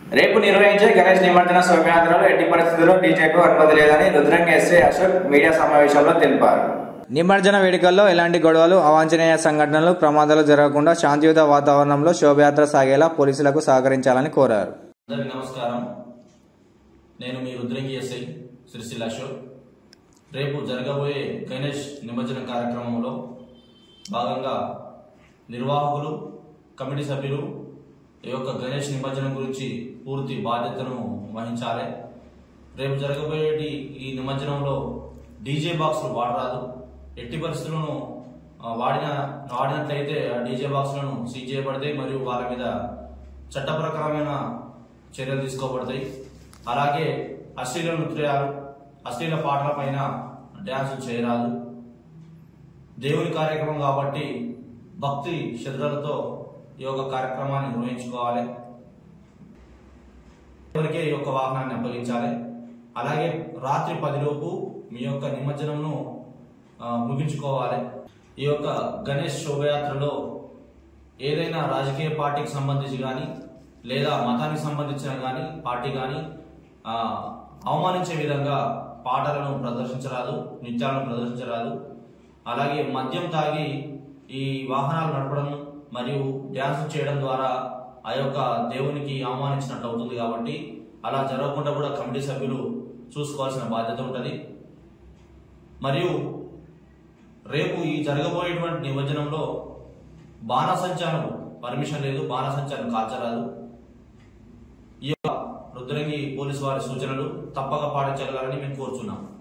రేపు నిర్వహించే గణేష్ నిమజ్జన శోభయాత్రలో ఎట్టి పరిస్థితుల్లో డీజేకు అనుమతి లేదని రుద్రంగి ఎస్ఐ అశోక్ మీడియా సమావేశంలో తెలిపారు. నిమజ్జన వేడుకల్లో ఎలాంటి గొడవలు, అవాంఛనీయ సంఘటనలు, ప్రమాదాలు జరగకుండా శాంతియుత వాతావరణంలో శోభయాత్ర సాగేలా పోలీసులకు సహకరించాలని కోరారు. అందరికీ నమస్కారం. నేను మీ రుద్రంగి ఎస్ఐ సిరిసిల్ల అశోక్. రేపు జరగబోయే గణేష్ నిమజ్జన కార్యక్రమంలో భాగంగా నిర్వాహకులు, కమిటీ సభ్యులు ఈ యొక్క గణేష్ నిమజ్జనం గురించి పూర్తి బాధ్యతను వహించాలి. రేపు జరగబోయే ఈ నిమజ్జనంలో డీజే బాక్సులు వాడరాదు. ఎట్టి పరిస్థితులను వాడినట్లయితే ఆ డీజే బాక్సులను సీజ్ చేయబడతాయి మరియు వాళ్ళ మీద చట్టప్రకారమైన చర్యలు తీసుకోబడతాయి. అలాగే అశ్లీల నృత్యాలు, అశ్లీల పాటల పైన డ్యాన్సులు చేయరాదు. దేవుని కార్యక్రమం కాబట్టి భక్తి శ్రద్ధలతో ఈ యొక్క కార్యక్రమాన్ని నిర్వహించుకోవాలి. ఎవరికే ఈ యొక్క వాహనాన్ని అప్పగించాలి. అలాగే రాత్రి 10 లోపు మీ యొక్క నిమజ్జనంను ముగించుకోవాలి. ఈ యొక్క గణేష్ శోభయాత్రలో ఏదైనా రాజకీయ పార్టీకి సంబంధించి కానీ లేదా మతానికి సంబంధించిన కానీ పార్టీ కానీ అవమానించే విధంగా పాటలను ప్రదర్శించరాదు, నృత్యాలను ప్రదర్శించరాదు. అలాగే మద్యం తాగి ఈ వాహనాలు నడపడం మరియు డ్యాన్స్ చేయడం ద్వారా ఆ యొక్క దేవునికి అవమానించినట్టు అవుతుంది. కాబట్టి అలా జరగకుండా కూడా కమిటీ సభ్యులు చూసుకోవాల్సిన బాధ్యత ఉంటుంది. మరియు రేపు ఈ జరగబోయేటువంటి నిమజ్జనంలో బాణసంచాను పర్మిషన్ లేదు, బాణసంచాను కాల్చరాదు. ఈ యొక్క రుద్రంగి పోలీసు వారి సూచనలు తప్పక పాటించగలరని మేము కోరుచున్నాం.